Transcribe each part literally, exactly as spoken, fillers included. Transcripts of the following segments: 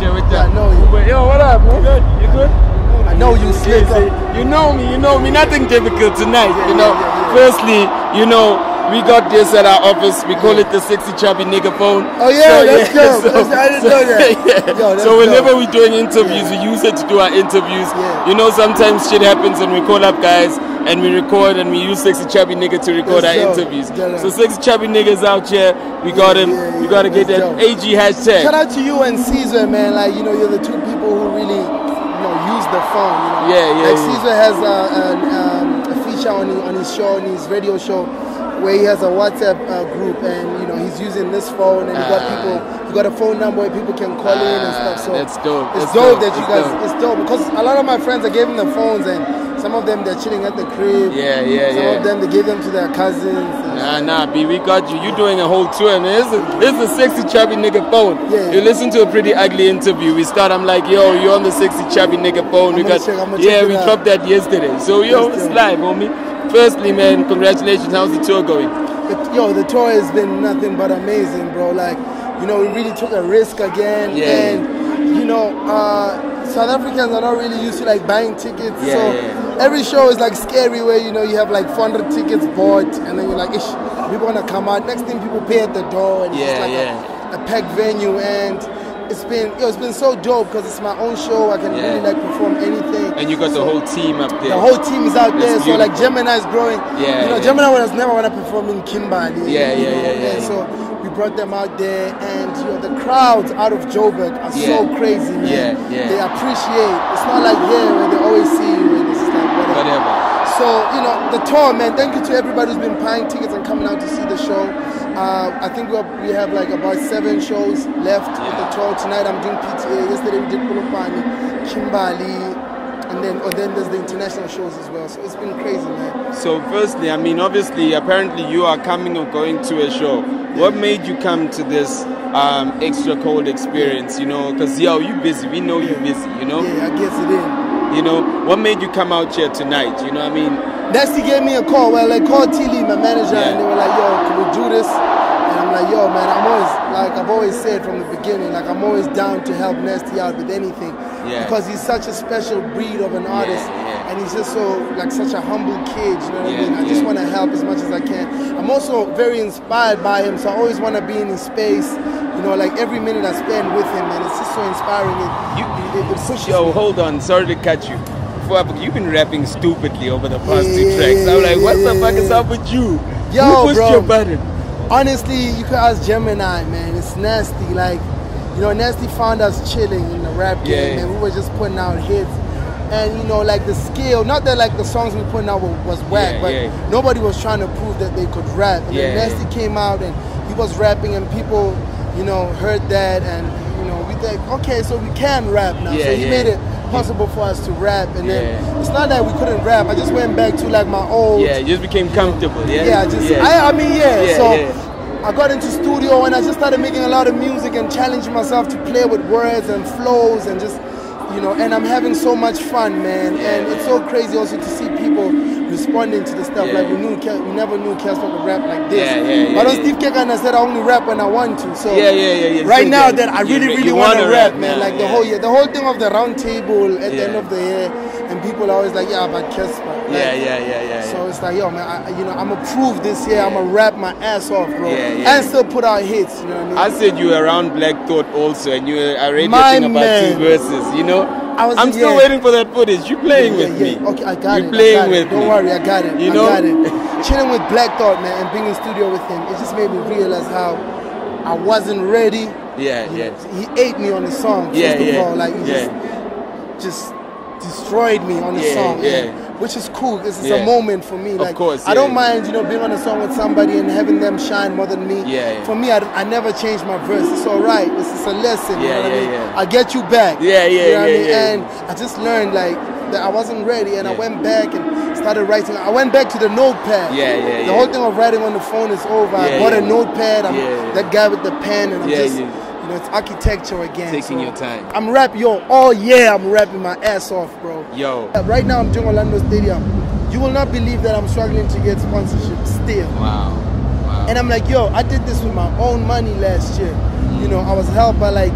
yeah, with Yeah, that. I know you. But, yo, what up, man? Good? You good? I know you slick up. You know me, you know me. Nothing difficult tonight, Yeah, you know. yeah, yeah, yeah. Firstly, you know, we got this at our office. We call it the sexy chubby nigga phone. Oh yeah, so, that's yeah, dope. So, That's, I didn't so, know that. Yeah. Yo, that's so whenever dope. we're doing interviews, Yeah. we use it to do our interviews. Yeah. You know, sometimes shit happens and we call up guys and we record and we use sexy chubby nigga to record That's our dope. interviews. Yeah, So sexy chubby niggas out here, we got him. yeah, yeah, we gotta get that's that dope. A G hashtag. Shout out to you and Caesar, man. Like, you know, you're the two people who really, you know, use the phone. You know? Yeah, yeah, Like yeah. Caesar has a, an, um, a feature on his, on his show, on his radio show, where he has a WhatsApp uh, group, and you know he's using this phone, and he got Ah. people, he got a phone number where people can call in and stuff. So That's dope. it's That's dope, dope. that you That's guys. dope. It's dope because a lot of my friends, I gave them the phones, and some of them they're chilling at the crib. Yeah, yeah, Some yeah. of them they gave them to their cousins. and- Nah, nah, B, we got you. You doing a whole tour, man. This is, this is a sexy chubby nigga phone. Yeah. You listen to a pretty ugly interview. We start, I'm like, yo, you're on the sexy chubby nigga phone. I'm we gonna got, check- I'm gonna yeah, check it we out. dropped that yesterday. So, yo, That's it's dope. live, homie. Firstly, man, congratulations. How's the tour going? The- Yo, the tour has been nothing but amazing, bro. Like, you know, we really took a risk again, Yeah, and you know, uh, South Africans are not really used to like buying tickets. Yeah, so yeah. every show is like scary, where you know you have like four hundred tickets bought, and then you're like, ish, people wanna come out. Next thing, people pay at the door, and it's Yeah, just like yeah. a, a packed venue, and it's been, yo, it's been so dope because it's my own show. I can Yeah. really like perform anything. And you got the So- whole team up there. the whole team is out That's there, so like beautiful. Gemini is growing. Yeah, you know, yeah. Gemini was never want to perform in Kimberley. Yeah, you yeah, know, yeah, yeah, and yeah. so we brought them out there, and you know, the crowds out of Joburg are Yeah. so crazy, man. Yeah, yeah. They appreciate. It's not like here where they always see you and it's just like whatever. Whatever. So you know, the tour, man. Thank you to everybody who's been buying tickets and coming out to see the show. Uh, I think we have, we have like about seven shows left with the tour. Tonight I'm doing P T A. Yesterday we did Polopani, Kimberley, and then or then there's the international shows as well. So it's been crazy, man. So, firstly, I mean, obviously, apparently you are coming or going to a show. What made you come to this um, extra cold experience, you know? Because, yo, you busy. We know you're busy, you know? Yeah, I guess it is. You know, what made you come out here tonight? You know what I mean? Nasty gave me a call. Well, they called T Lee, my manager, Yeah. and they were like, "Yo, can we do this?" And I'm like, "Yo, man, I'm always like I've always said from the beginning, like I'm always down to help Nasty out with anything, Yeah. because he's such a special breed of an artist, yeah. and he's just so like such a humble kid. You know what Yeah, I mean? I yeah. just want to help as much as I can. I'm also very inspired by him, so I always want to be in his space. You know, like every minute I spend with him, and it's just so inspiring. It, You, it, it pushes yo, me. hold on. Sorry to cut you. Before I- You've been rapping stupidly over the past Yeah, two yeah, tracks. I'm like, yeah, what the yeah, fuck is yeah. up with you? Yo, Who pushed bro. your button? Honestly, you could ask Gemini, man. It's Nasty. Like, you know, Nasty found us chilling in the rap game, Yeah. and we were just putting out hits. And you know, like the skill, not that like the songs we putting out were, was whack, Yeah, but yeah. nobody was trying to prove that they could rap. And then Yeah, Nasty came out and he was rapping, and people, you know, heard that, and you know, we think, okay, so we can rap now. Yeah, so he yeah. made it possible for us to rap, and then Yeah. it's not that we couldn't rap. I just went back to like my old. Yeah, you just became comfortable, yeah? Yeah, just I, I mean, yeah. Yeah, so yeah. I got into studio and I just started making a lot of music and challenging myself to play with words and flows and just, you know, and I'm having so much fun, man. And it's so crazy also to see people responding to the stuff. Yeah. Like we knew, Ca- we never knew Cassper could rap like this. Yeah, yeah, yeah, but on yeah. Steve Kekana said I only rap when I want to. So Yeah, yeah, yeah, yeah. right So now that that I you really, re- really you want to wanna rap, rap man. now, Like the yeah. whole year, the whole thing of the round table at the Yeah. end of the year, and people are always like, yeah, but Cassper. Like, Yeah, yeah, yeah, yeah. so it's like, yo, man, I, you know, I'm gonna prove this year. I'm gonna rap my ass off, bro, Yeah, yeah. and still put out hits. You know what I mean? I said you were around Black Thought also, and you were already My talking about man. two verses, you know? I was- I'm still yeah. waiting for that footage. You playing Yeah, with yeah. me. Okay, I got you it. playing I got with it. Don't me. worry, I got it. You I know? got it. Chilling with Black Thought, man, and being in studio with him, it just made me realize how I wasn't ready. Yeah, You yeah. know, he ate me on the song. First Yeah, of yeah. all, like he Yeah. just, just destroyed me on the Yeah, song. yeah. and- which is cool. This is Yeah. a moment for me. Of Like, course, I don't yeah. mind, you know, being on a song with somebody and having them shine more than me. Yeah, yeah. For me, I, I never change my verse. It's all right. This is a lesson. you Yeah, know what yeah, I mean? yeah. I get you back. Yeah, yeah, you know what I yeah, mean? yeah. And I just learned like that I wasn't ready, and I Yeah. went back and started writing. I went back to the notepad. Yeah, yeah, The yeah. whole thing of writing on the phone is over. Yeah, I bought yeah. a notepad. I'm Yeah, yeah. that guy with the pen, and I'm Yeah, just, yeah. you know, it's architecture again. Taking so your time. I'm rapping, yo. Oh yeah, I'm rapping my ass off, bro. Yo. Right now, I'm doing Orlando Stadium. You will not believe that I'm struggling to get sponsorship still. Wow. Wow. And I'm like, yo, I did this with my own money last year. You know, I was helped by like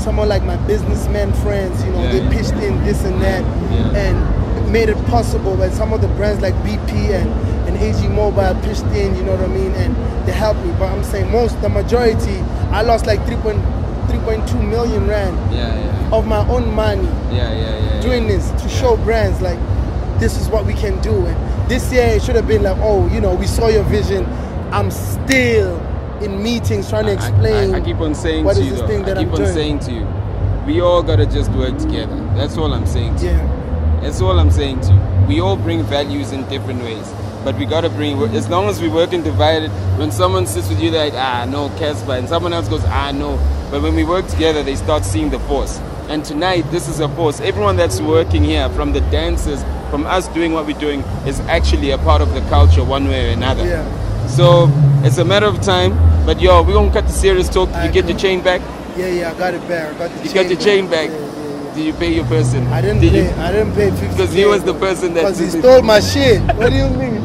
someone like my businessman friends, you know, Yeah, they yeah. pitched in this and that, Yeah. and made it possible. But some of the brands like B P and, and A G Mobile pitched in, you know what I mean, and they helped me. But I'm saying most, the majority, I lost like three point two million rand Yeah, yeah. of my own money Yeah, yeah, yeah. doing this to show brands like this is what we can do. And this year it should have been like, oh, you know, we saw your vision. I'm still in meetings trying to I- explain I, I keep on saying what to is you, this though, thing that I keep I'm on doing. saying to you, we all gotta just work together. That's all I'm saying to you. Yeah, That's all I'm saying to you. We all bring values in different ways, but we gotta bring. As long as we work and divided, when someone sits with you, they're like, ah, no, Cassper, and someone else goes, ah, no. But when we work together, they start seeing the force. And tonight, this is a force. Everyone that's working here, from the dancers, from us doing what we're doing, is actually a part of the culture one way or another. yeah, So it's a matter of time. But yo, we're gonna cut the serious talk. Did you Alright, get cool. your chain back? yeah, yeah. I got it back. I got the You got your chain back. Yeah, yeah, yeah. Did you pay your person? I didn't Did pay. you? I didn't pay fifty. Because he was the person that. Because he stole my shit. What do you mean?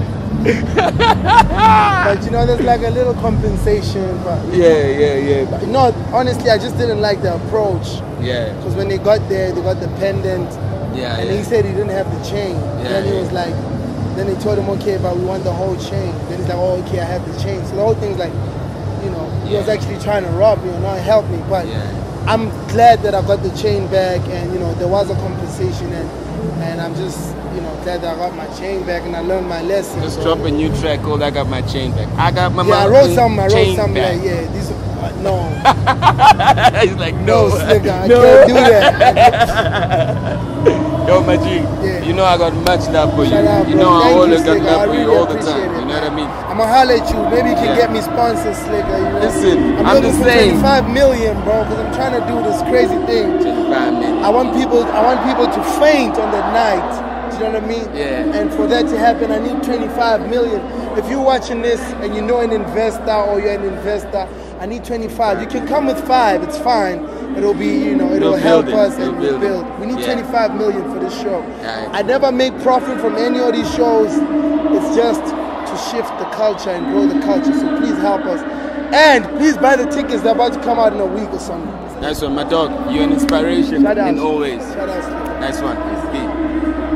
But you know, there's like a little compensation. But Yeah, yeah, yeah. no, honestly, I just didn't like the approach. Yeah, Because when they got there, they got the pendant, yeah, and yeah. he said he didn't have the chain. Yeah, then he yeah. was like, then they told him, okay, but we want the whole chain. Then he's like, oh, okay, I have the chain. So the whole thing's like, you know, he was Yeah. actually trying to rob me and not help me. But Yeah. I'm glad that I got the chain back, and you know, there was a compensation, and and I'm just, you know, glad that I got my chain back and I learned my lesson. Just so, drop a new track called "I Got My Chain Back." I got my Yeah, I wrote motherfucking some. I wrote chain some back. like, yeah, these. Uh, no, He's like, no, no, Slicker, I no. can't do that. Yo, my G, Yeah. you know I got much love for you. Shout out, you bro. know I Thank you, always got Slicker. love I for you really all the appreciate time. it, You know what I mean? I'm gonna holler at you. Maybe you can Yeah. get me sponsors, Slicker. You know? Listen, I'm, I'm looking just for saying. twenty-five million, bro, because I'm trying to do this crazy thing. twenty-five minutes. I want people. I want people to faint on that night. Do you know what I mean? Yeah. And for that to happen, I need twenty-five million. If you're watching this and you know an investor or you're an investor, I need twenty-five. You can come with five. It's fine. It'll be, you know, it'll We'll help build it. us We'll and build we'll it. build. We need Yeah. twenty-five million for this show. Yeah. I never make profit from any of these shows. It's just to shift the culture and grow the culture. So please help us. And please buy the tickets. They're about to come out in a week or something. Nice one, my dog. You're an inspiration Shout out. in all ways. Shout out. Nice one. Peace.